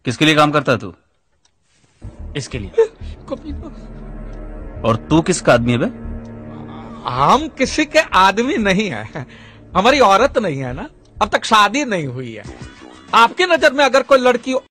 किसके लिए काम करता है तू? इसके लिए। और तू किसका आदमी है बे? हम किसी के आदमी नहीं है, हमारी औरत नहीं है ना, अब तक शादी नहीं हुई है। आपकी नजर में अगर कोई लड़की